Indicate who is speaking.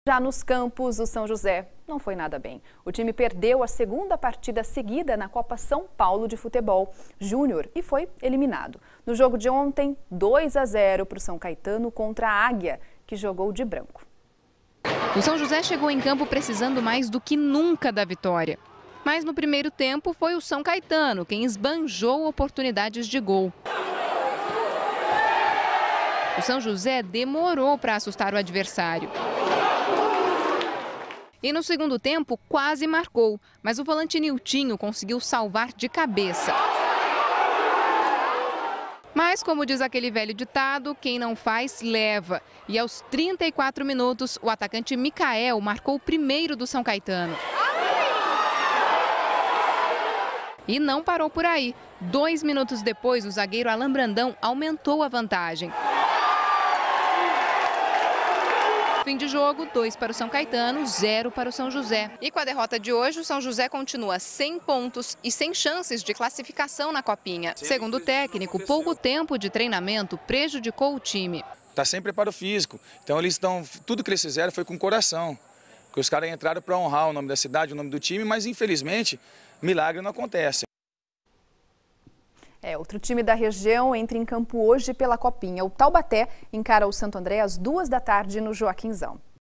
Speaker 1: Já nos campos, o São José não foi nada bem. O time perdeu a segunda partida seguida na Copa São Paulo de Futebol Júnior e foi eliminado. No jogo de ontem, 2-0 para o São Caetano contra a Águia, que jogou de branco.
Speaker 2: O São José chegou em campo precisando mais do que nunca da vitória. Mas no primeiro tempo foi o São Caetano quem esbanjou oportunidades de gol. O São José demorou para assustar o adversário. E no segundo tempo quase marcou, mas o volante Niltinho conseguiu salvar de cabeça. Mas, como diz aquele velho ditado, quem não faz, leva. E aos 34 minutos, o atacante Micael marcou o primeiro do São Caetano. E não parou por aí. 2 minutos depois, o zagueiro Alan Brandão aumentou a vantagem. Fim de jogo, 2 para o São Caetano, 0 para o São José. E com a derrota de hoje, o São José continua sem pontos e sem chances de classificação na Copinha. Segundo o técnico, pouco tempo de treinamento prejudicou o time.
Speaker 3: Está sem preparo físico, então tudo que eles fizeram foi com coração. Porque os caras entraram para honrar o nome da cidade, o nome do time, mas infelizmente, milagre não acontece.
Speaker 1: Outro time da região entra em campo hoje pela Copinha. O Taubaté encara o Santo André às 2 da tarde no Joaquinzão.